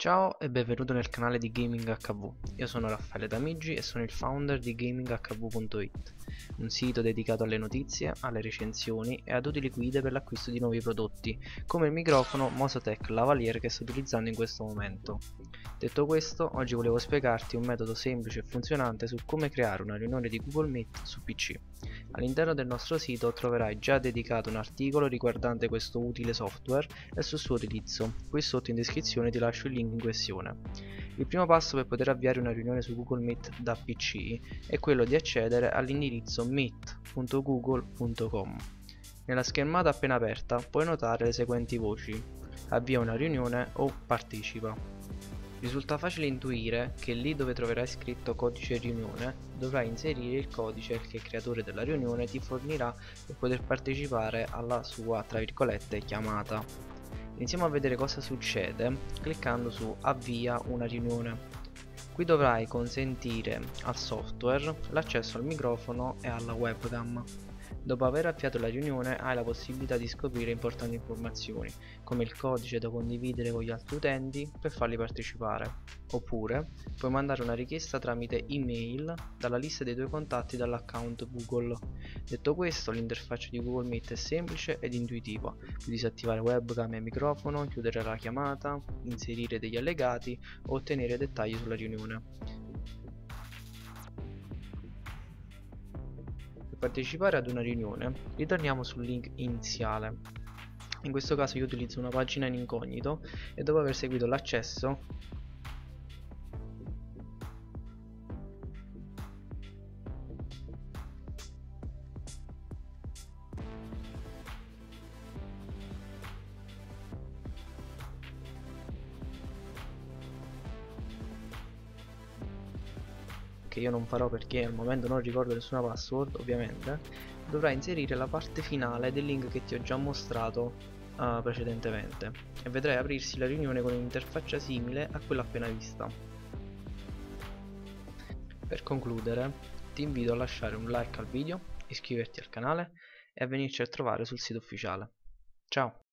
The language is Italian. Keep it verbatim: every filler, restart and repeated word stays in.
Ciao e benvenuto nel canale di Gaming acca vu. Io sono Raffaele Damigi e sono il founder di gaming acca vu punto it, un sito dedicato alle notizie, alle recensioni e ad utili guide per l'acquisto di nuovi prodotti, come il microfono Mosotec Lavalier che sto utilizzando in questo momento. Detto questo, oggi volevo spiegarti un metodo semplice e funzionante su come creare una riunione di Google Meet su P C. All'interno del nostro sito troverai già dedicato un articolo riguardante questo utile software e sul suo utilizzo. Qui sotto in descrizione ti lascio il link in questione. Il primo passo per poter avviare una riunione su Google Meet da P C è quello di accedere all'indirizzo meet punto google punto com. Nella schermata appena aperta puoi notare le seguenti voci: avvia una riunione o partecipa. Risulta facile intuire che lì dove troverai scritto codice riunione dovrai inserire il codice che il creatore della riunione ti fornirà per poter partecipare alla sua, tra virgolette, chiamata. Iniziamo a vedere cosa succede cliccando su avvia una riunione. Qui dovrai consentire al software l'accesso al microfono e alla webcam. Dopo aver avviato la riunione hai la possibilità di scoprire importanti informazioni, come il codice da condividere con gli altri utenti per farli partecipare, oppure puoi mandare una richiesta tramite email dalla lista dei tuoi contatti dall'account Google. Detto questo, l'interfaccia di Google Meet è semplice ed intuitiva: puoi disattivare webcam e microfono, chiudere la chiamata, inserire degli allegati o ottenere dettagli sulla riunione. Per partecipare ad una riunione, ritorniamo sul link iniziale. In questo caso io utilizzo una pagina in incognito e dopo aver seguito l'accesso che io non farò perché al momento non ricordo nessuna password, ovviamente, dovrai inserire la parte finale del link che ti ho già mostrato uh, precedentemente e vedrai aprirsi la riunione con un'interfaccia simile a quella appena vista. Per concludere, ti invito a lasciare un like al video, iscriverti al canale e a venirci a trovare sul sito ufficiale. Ciao!